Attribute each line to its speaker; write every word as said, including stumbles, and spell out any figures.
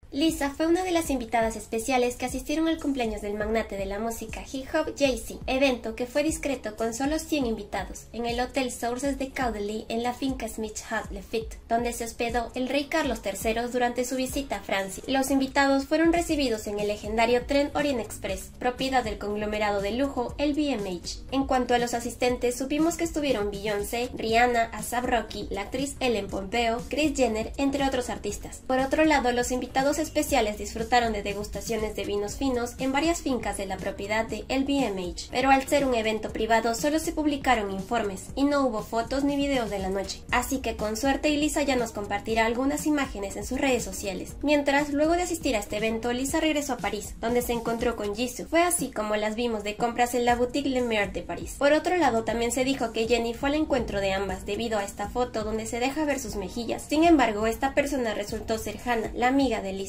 Speaker 1: Lisa fue una de las invitadas especiales que asistieron al cumpleaños del magnate de la música hip hop Jay-Z, evento que fue discreto con solo cien invitados, en el Hotel Sources de Caudalie en la finca Smith Hut Lafitte, donde se hospedó el rey Carlos tercero durante su visita a Francia. Los invitados fueron recibidos en el legendario tren Orient Express, propiedad del conglomerado de lujo L V M H. En cuanto a los asistentes, supimos que estuvieron Beyoncé, Rihanna, A$ap Rocky, la actriz Ellen Pompeo, Kris Jenner, entre otros artistas. Por otro lado, los invitados especiales disfrutaron de degustaciones de vinos finos en varias fincas de la propiedad de L V M H, pero al ser un evento privado solo se publicaron informes y no hubo fotos ni videos de la noche, así que con suerte Lisa ya nos compartirá algunas imágenes en sus redes sociales. Mientras, luego de asistir a este evento, Lisa regresó a París, donde se encontró con Jisoo. Fue así como las vimos de compras en la boutique Le Maire de París. Por otro lado, también se dijo que Jennie fue al encuentro de ambas debido a esta foto donde se deja ver sus mejillas. Sin embargo, esta persona resultó ser Hannah, la amiga de Lisa.